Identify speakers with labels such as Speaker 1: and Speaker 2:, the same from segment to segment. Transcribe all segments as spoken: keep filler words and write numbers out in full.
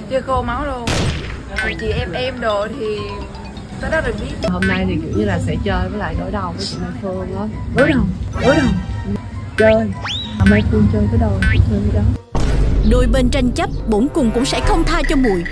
Speaker 1: Chơi khô máu luôn. Thì chị em em đồ thì tới đó rồi biết.
Speaker 2: Hôm nay thì kiểu như là sẽ chơi với lại đối đầu với chị Mai Phương đó. Đối đầu, đối đầu chơi. Mai Phương chơi tới đâu thì chơi tới đó.
Speaker 3: Đôi bên tranh chấp, bổn cùng cũng sẽ không tha cho Mùi.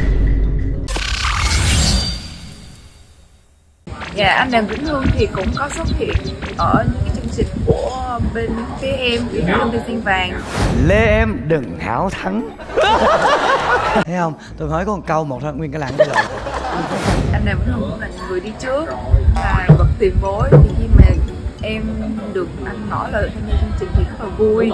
Speaker 1: Dạ, anh Đàm Vĩnh Hương thì cũng có xuất hiện ở những cái chương trình của bên phía em, của công ty Xiên Vàng.
Speaker 4: Lê em đừng háo thắng. Thấy không? Tôi nói có một câu một thôi, nguyên cái làng cái lời.
Speaker 1: Anh Đàm Vĩnh Hương cũng là người đi trước, là bậc tiền bối. Thì khi mà em được anh nói là tham gia chương trình thì rất là vui.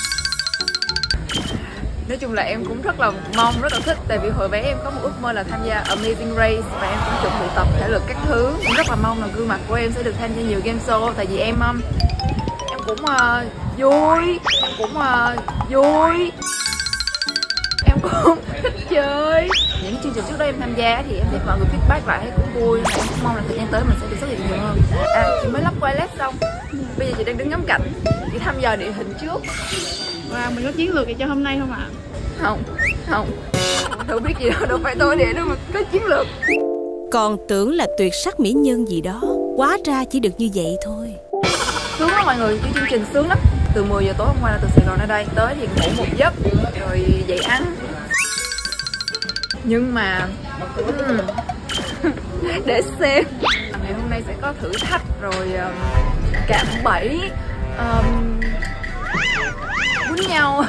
Speaker 1: Nói chung là em cũng rất là mong, rất là thích. Tại vì hồi bé em có một ước mơ là tham gia Amazing Race và em cũng chuẩn bị tập thể lực các thứ. Em rất là mong là gương mặt của em sẽ được tham gia nhiều game show. Tại vì em em cũng uh, vui, em cũng uh, vui, em cũng thích chơi. Những chương trình trước đó em tham gia thì em thấy mọi người feedback lại thấy cũng vui. Em cũng mong là thời gian tới mình sẽ được xuất hiện nhiều hơn. À, chị mới lắp quay led xong, bây giờ chị đang đứng ngắm cảnh, chị thăm dò địa hình trước.
Speaker 5: Và mình có chiến lược gì cho hôm nay không ạ?
Speaker 1: Không, không, đâu biết gì đâu, đâu phải tôi để đâu mà có chiến lược.
Speaker 3: Còn tưởng là tuyệt sắc mỹ nhân gì đó, hóa ra chỉ được như vậy thôi.
Speaker 1: Sướng lắm mọi người, cái chương trình sướng lắm. Từ mười giờ tối hôm qua là từ Sài Gòn ra đây, tới thì ngủ một giấc, rồi dậy ăn. Nhưng mà uhm, để xem ngày hôm nay sẽ có thử thách rồi um, cạm bẫy, um, quýnh nhau.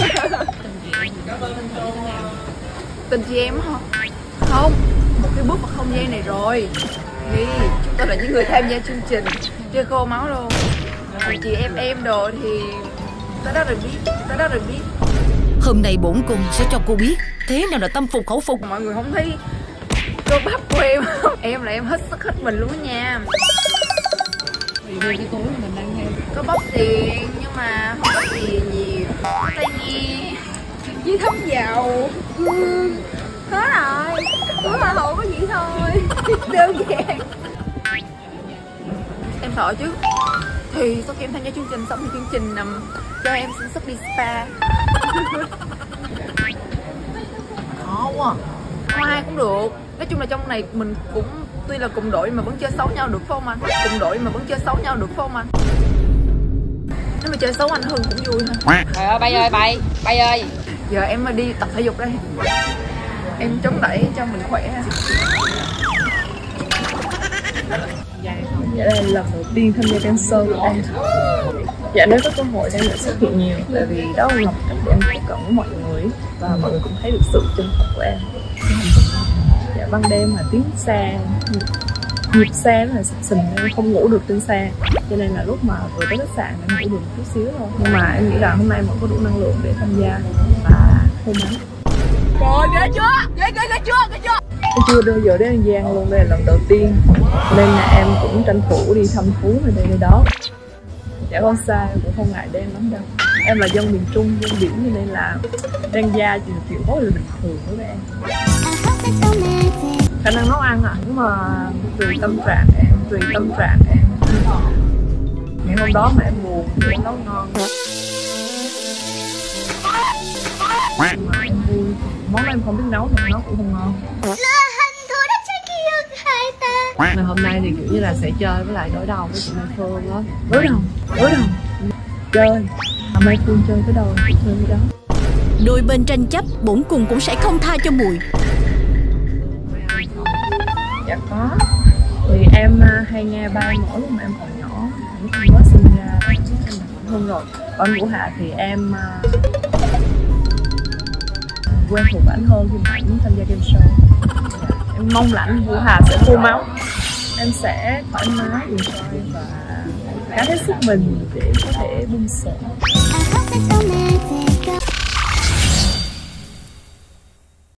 Speaker 1: Tình chị em hả? Không, một cái bước vào không gian này rồi thì chúng tôi là những người tham gia chương trình chơi khô máu luôn. Thì chị em em đồ thì tới đó rồi biết, tới đó rồi biết.
Speaker 3: Hôm nay bổn cùng sẽ cho cô biết thế nào là tâm phục khẩu phục.
Speaker 1: Mọi người không thấy cơ bắp của em. Em là em hết sức hết mình luôn đó nha.
Speaker 2: Vì cái tối mình đang nghe
Speaker 1: Có bắp tiền nhưng mà không có tiền nhiều. Tay nghe với thấm dầu. Ừ, hết rồi. Túi hoa hậu có gì thôi. Đơn giản. Em sợ chứ. Thì sau khi em tham gia chương trình xong thì chương trình um, cho em xin sức đi spa. Khó quá. Không ai cũng được. Nói chung là trong này mình cũng tuy là cùng đội mà vẫn chơi xấu nhau được phải không anh? Cùng đội mà vẫn chơi xấu nhau được phải không anh? Nếu mà chơi xấu anh Hưng cũng vui thôi.
Speaker 6: Trời ơi bay ơi bay, bay ơi.
Speaker 1: Giờ em đi tập thể dục đây. Em chống đẩy cho mình khỏe.
Speaker 2: Dạ đây là lần đầu tiên tham gia game show của em. Dạ nếu có cơ hội em sẽ xuất hiện nhiều. Tại vì đó là một cách để em tiếp cận với mọi người. Và mọi người cũng thấy được sự chân thật của em. Dạ ban đêm mà tiếng xe, nhịp xe rất là sình, em không ngủ được trên xe. Cho nên là lúc mà vừa tới khách sạn em ngủ được một chút xíu thôi. Nhưng mà em nghĩ là hôm nay vẫn có đủ năng lượng để tham gia và hôn mắn.
Speaker 1: Rồi ghê chưa? Ghê ghê ghê chưa? Ghê chưa?
Speaker 2: Em chưa bao giờ đến An Giang luôn, đây là lần đầu tiên. Nên là em cũng tranh thủ đi thăm thú ở đây đây đó. Dạ không xa, em cũng không ngại đến lắm đâu. Em là dân miền Trung, dân biển cho nên là An Giang chỉ là chuyện rất là bình thường đối với em. Khả năng nấu ăn à, nhưng mà tùy tâm trạng em, tùy tâm trạng em. Ngày hôm đó mà em buồn thì em nấu ngon. Nhưng mà em vui, món em không biết nấu thì em nấu cũng không ngon. Mà hôm nay thì kiểu như là sẽ chơi với lại đối đầu với chị Mai Phương đó. Đối đầu, đối đầu chơi. Mà Mai Phương chơi tới đâu thì chơi tới đó.
Speaker 3: Đôi bên tranh chấp, bổn cùng cũng sẽ không tha cho Mùi.
Speaker 2: Dạ có. Thì em hay nghe ba em mỗi lúc mà em còn nhỏ, lúc em mới sinh ra em hơn rồi. Còn Vũ Hà thì em quen thuộc ảnh hơn khi mà ảnh tham gia game show. Dạ. Em mong là anh Vũ Hà sẽ khô máu. Em sẽ thoải mái, enjoy và cá hết sức mình để có thể bung sổ.